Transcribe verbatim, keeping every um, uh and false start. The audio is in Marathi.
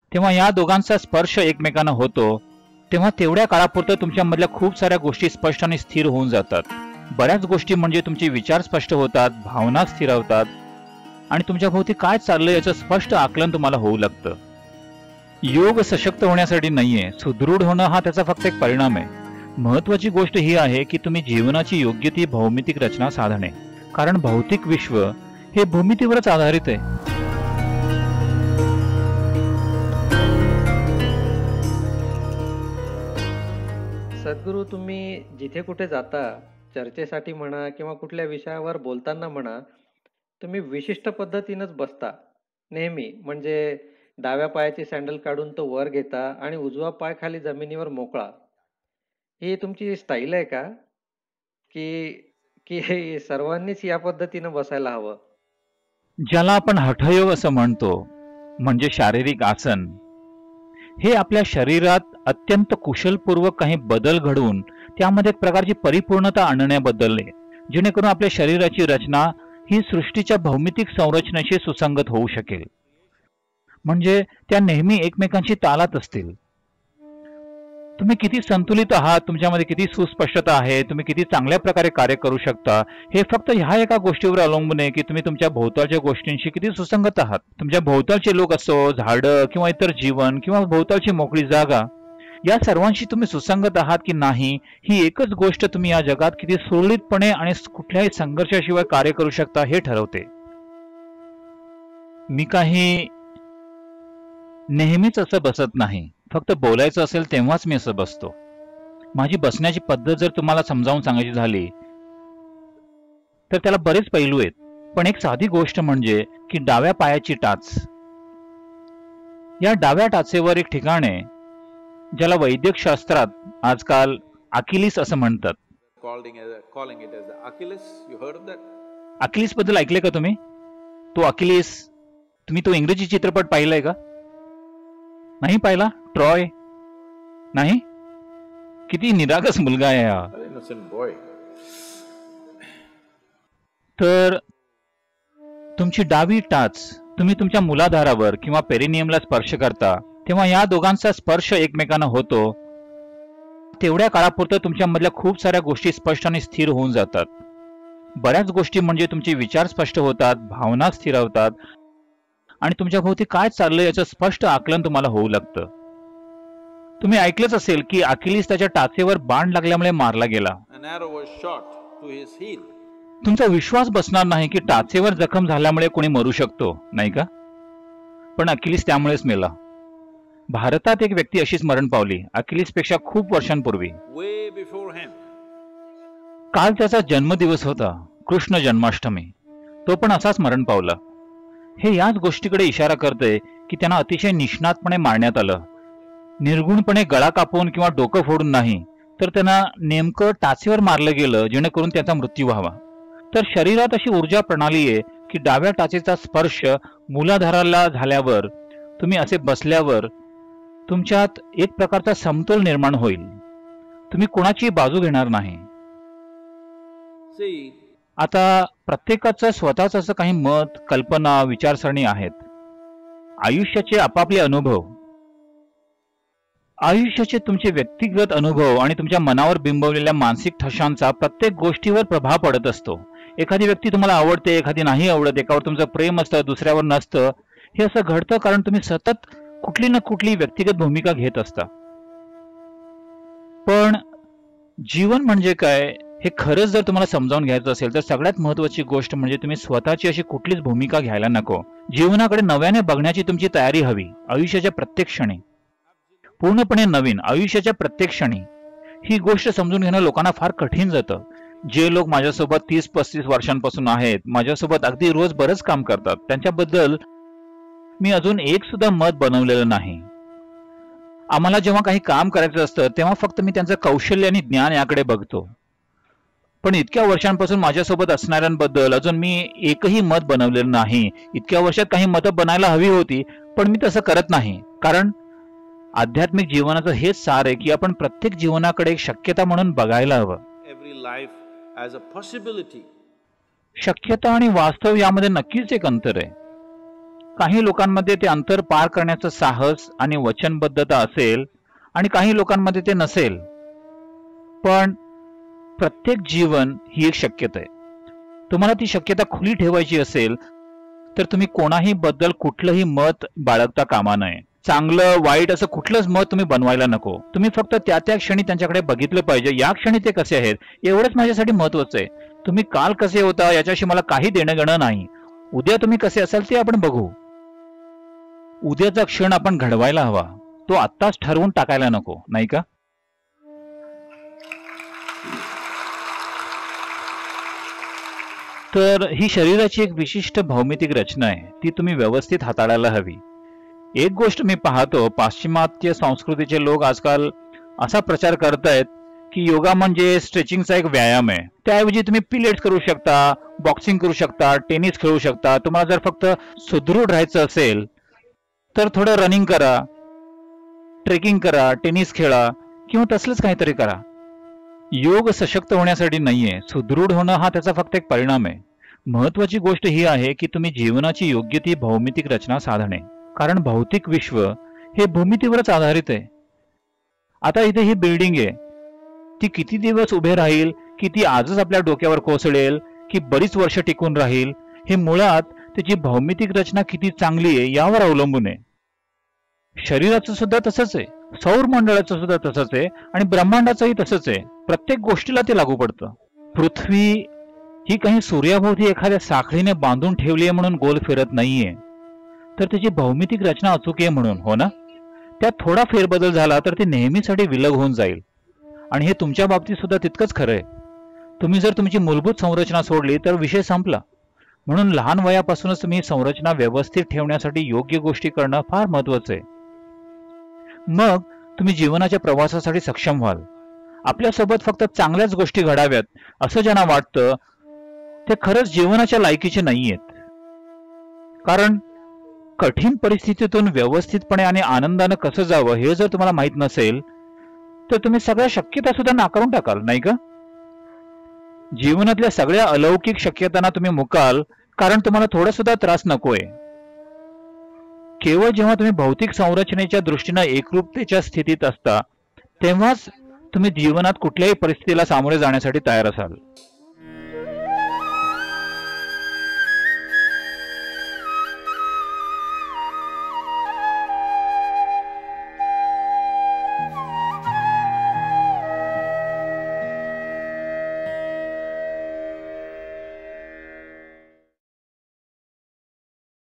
तेव्हा या दोघांचा स्पर्श एकमेकांना होतो तेव्हा तेवढ्या काळापुरतं तुमच्यामधल्या खूप साऱ्या गोष्टी स्पष्ट आणि स्थिर होऊन जातात. बऱ्याच गोष्टी म्हणजे तुमचे विचार स्पष्ट होतात, भावना स्थिरावतात आणि तुमच्या भोवती काय चाललंय याचं स्पष्ट आकलन तुम्हाला होऊ लागतं. योग सशक्त होण्यासाठी नाहीये, सुदृढ होणं हा त्याचा फक्त एक परिणाम आहे. महत्वाची गोष्ट ही आहे की तुम्ही जीवनाची योग्य ती भौमितिक रचना साधणे, कारण भौतिक विश्व हे भूमितीवरच आधारित आहे. सद्गुरू, तुम्ही जिथे कुठे जाता, चर्चेसाठी म्हणा किंवा कुठल्या विषयावर बोलताना म्हणा, तुम्ही विशिष्ट पद्धतीनंच बसता नेहमी. म्हणजे डाव्या पायाची सँडल काढून तो वर घेता आणि उजवा पाय खाली जमिनीवर मोकळा. ही तुमची स्टाईल आहे का? की की हे सर्वांनीच या पद्धतीनं बसायला हवं? ज्याला आपण हठयोग असं म्हणतो, म्हणजे शारीरिक आसन, हे आपल्या शरीरात अत्यंत कुशलपूर्वक काही बदल घडवून त्यामध्ये एक प्रकारची परिपूर्णता आणण्याबद्दल आहे, जेणेकरून आपल्या शरीराची रचना ही सृष्टीच्या भौमितिक संरचनेशी सुसंगत होऊ शकेल. म्हणजे त्या नेहमी एकमेकांशी तालात असतील. तुम्ही किती संतुलित आहात, तुमच्यामध्ये किती सुस्पष्टता आहे, तुम्ही किती चांगल्या प्रकारे कार्य करू शकता, हे फक्त ह्या एका गोष्टीवर अवलंबून आहे की तुम्ही तुमच्या भोवतालच्या गोष्टींशी किती सुसंगत आहात. तुमच्या भोवतालचे लोक असो, झाडं किंवा इतर जीवन किंवा भोवतालची मोकळी जागा, या सर्वांशी तुम्ही सुसंगत आहात की नाही, ही एकच गोष्ट तुम्ही या जगात किती सुरळीतपणे आणि कुठल्याही संघर्षाशिवाय कार्य करू शकता हे ठरवते. मी काही नेहमीच असं बसत नाही, फक्त बोलायचं असेल तेव्हाच मी असं बसतो. माझी बसण्याची पद्धत जर तुम्हाला समजावून सांगायची झाली तर त्याला बरेच पैलू आहेत, पण एक साधी गोष्ट म्हणजे की डाव्या पायाची टाच. या डाव्या टाचेवर एक ठिकाण आहे ज्याला वैद्यक शास्त्रात आजकाल अकिलीस असं म्हणतात. अकिलीस बद्दल ऐकले का तुम्ही? तो अकिलीस, तुम्ही तो इंग्रजी चित्रपट पाहिलाय का? नाही पाहिला? ट्रॉय नाही? किती निरागस मुलगा आहे हा. तर तुमची डावी टाच तुम्ही तुमच्या मूलाधारावर किंवा पेरिनियमला स्पर्श करता तेव्हा या दोघांचा स्पर्श एकमेकांना होतो तेवढ्या काळापुरतं तुमच्यामधल्या खूप साऱ्या गोष्टी स्पष्ट आणि स्थिर होऊन जातात. बऱ्याच गोष्टी म्हणजे तुमचे विचार स्पष्ट होतात, भावना स्थिरावतात आणि तुमच्या भोवती काय चाललंय याचं स्पष्ट आकलन तुम्हाला होऊ लागतं. तुम्ही ऐकलंच असेल की अकिलीस त्याच्या टाचेवर बाण लागल्यामुळे मारला गेला. तुमचा विश्वास बसणार नाही की टाचेवर जखम झाल्यामुळे कोणी मरू शकतो, नाही का? पण अकिलीस त्यामुळेच मेला. भारतात एक व्यक्ती अशीच मरण पावली अकिलीस पेक्षा खूप वर्षांपूर्वी. काल त्याचा जन्मदिवस होता, कृष्ण जन्माष्टमी. तो पण असाच मरण पावला. हे याच गोष्टीकडे इशारा करते की त्यांना अतिशय निष्णातपणे मारण्यात आलं. निर्गुणपणे गळा कापून किंवा डोकं फोडून नाही, तर त्यांना नेमकं टाचेवर मारलं गेलं जेणेकरून त्याचा मृत्यू व्हावा. तर शरीरात अशी ऊर्जा प्रणाली आहे की डाव्या टाचेचा स्पर्श मूलाधाराला झाल्यावर, तुम्ही असे बसल्यावर तुमच्यात एक प्रकारचा समतोल निर्माण होईल. तुम्ही कोणाची बाजू घेणार नाही. आता प्रत्येकाचं स्वतःच असं काही मत, कल्पना, विचारसरणी आहेत. आयुष्याचे आपापले अनुभव, आयुष्याचे तुमचे व्यक्तिगत अनुभव आणि तुमच्या मनावर बिंबवलेल्या मानसिक ठशांचा प्रत्येक गोष्टीवर प्रभाव पडत असतो. एखादी व्यक्ती तुम्हाला आवडते, एखादी नाही आवडत, एकावर तुमचं प्रेम असतं, दुसऱ्यावर नसतं. हे असं घडतं कारण तुम्ही सतत कुठली ना कुठली व्यक्तिगत भूमिका घेत असता. पण जीवन म्हणजे काय हे खरंच जर तुम्हाला समजावून घ्यायचं असेल तर सगळ्यात महत्वाची गोष्ट म्हणजे तुम्ही स्वतःची अशी कुठलीच भूमिका घ्यायला नको. जीवनाकडे नव्याने बघण्याची तुमची तयारी हवी. आयुष्याच्या प्रत्येक क्षणी, पूर्णपणे नवीन आयुष्याच्या प्रत्येक क्षणी. ही गोष्ट समजून घेणं लोकांना फार कठीण जातं. जे लोक माझ्यासोबत तीस पस्तीस वर्षांपासून आहेत, माझ्यासोबत अगदी रोज बरंच काम करतात, त्यांच्याबद्दल मी अजून एक सुद्धा मत बनवलेलं नाही. आम्हाला जेव्हा काही काम करायचं असतं तेव्हा फक्त मी त्यांचं कौशल्य आणि ज्ञान याकडे बघतो. पण इतक्या वर्षांपासून माझ्यासोबत असणाऱ्यांबद्दल अजून मी एकही मत बनवलेलं नाही. इतक्या वर्षात काही मतं बनायला हवी होती, पण मी तसं करत नाही. कारण आध्यात्मिक जीवनाचं हेच सार आहे की आपण प्रत्येक जीवनाकडे एक शक्यता म्हणून बघायला हवं. शक्यता आणि वास्तव यामध्ये नक्कीच एक अंतर आहे. काही लोकांमध्ये ते अंतर पार करण्याचं साहस आणि वचनबद्धता असेल आणि काही लोकांमध्ये ते नसेल. पण प्रत्येक जीवन ही एक शक्यता आहे. तुम्हाला ती शक्यता खुली ठेवायची असेल तर तुम्ही कोणाही बद्दल कुठलंही मत बाळगता कामा नये. चांगलं वाईट असं कुठलंच मत तुम्ही बनवायला नको. तुम्ही फक्त त्या त्या क्षणी त्यांच्याकडे बघितलं पाहिजे. या क्षणी ते कसे आहेत एवढंच माझ्यासाठी महत्वाचं आहे. तुम्ही काल कसे होता याच्याशी मला काही देणं घेणं नाही. उद्या तुम्ही कसे असाल ते आपण बघू. उद्याचा क्षण आपण घडवायला हवा, तो आत्ताच ठरवून टाकायला नको, नाही का? तर ही शरीराची एक विशिष्ट भौमितिक रचना आहे, ती तुम्ही व्यवस्थित हाताळायला हवी. एक गोष्ट मी पाहतो, पाश्चिमात्य संस्कृतीचे लोक आजकाल असा प्रचार करतायत की योगा म्हणजे स्ट्रेचिंगचा एक व्यायाम आहे. त्याऐवजी तुम्ही पिलेट्स करू शकता, बॉक्सिंग करू शकता, टेनिस खेळू शकता. तुम्हाला जर फक्त सुदृढ राहायचं असेल तर थोडं रनिंग करा, ट्रेकिंग करा, टेनिस खेळा किंवा तसलंच काहीतरी करा. योग सशक्त होण्यासाठी नाहीये, सुदृढ होणं हा त्याचा फक्त एक परिणाम आहे. महत्वाची गोष्ट ही आहे की तुम्ही जीवनाची योग्य ती भौमितिक रचना साधणे, कारण भौतिक विश्व हे भूमितीवरच आधारित आहे. आता इथे ही बिल्डिंग आहे, ती किती दिवस उभे राहील, की ती आजच आपल्या डोक्यावर कोसळेल, की बरीच वर्ष टिकून राहील, हे मुळात त्याची भौमितिक रचना किती चांगली आहे यावर अवलंबून आहे. शरीराचं सुद्धा तसंच आहे, सौर मंडळाचं सुद्धा तसंच आहे आणि ब्रह्मांडाचंही तसंच आहे. प्रत्येक गोष्टीला ते लागू पडतं. पृथ्वी ही काही सूर्याभोवती एखाद्या साखळीने बांधून ठेवली आहे म्हणून गोल फिरत नाहीये, तर त्याची भौमितिक रचना अचूक आहे म्हणून, हो ना? त्यात थोडा फेरबदल झाला तर ती नेहमीसाठी विलग होऊन जाईल. आणि हे तुमच्या बाबतीत सुद्धा तितकंच खरं आहे. तुम्ही जर तुमची मूलभूत संरचना सोडली तर विषय संपला. म्हणून लहान वयापासूनच तुम्ही संरचना व्यवस्थित ठेवण्यासाठी योग्य गोष्टी करणं फार महत्वाचं आहे. मग तुम्ही जीवनाच्या प्रवासासाठी सक्षम व्हाल. आपल्यासोबत फक्त चांगल्याच गोष्टी घडाव्यात असं ज्यांना वाटतं ते खरंच जीवनाच्या लायकीचे नाहीयेत. कारण कठीण परिस्थितीतून व्यवस्थितपणे आणि आनंदानं कसं जावं हे जर तुम्हाला माहित नसेल तर तुम्ही सगळ्या शक्यता सुद्धा नाकारून टाकाल, नाही का? जीवनातल्या सगळ्या अलौकिक शक्यतांना तुम्ही मुकाल, कारण तुम्हाला थोडा सुद्धा त्रास नकोय. केवळ जेव्हा तुम्ही भौतिक संरचनेच्या दृष्टीने एकरूपतेच्या स्थितीत असता तेव्हाच तुम्ही जीवनात कुठल्याही परिस्थितीला सामोरे जाण्यासाठी तयार असाल.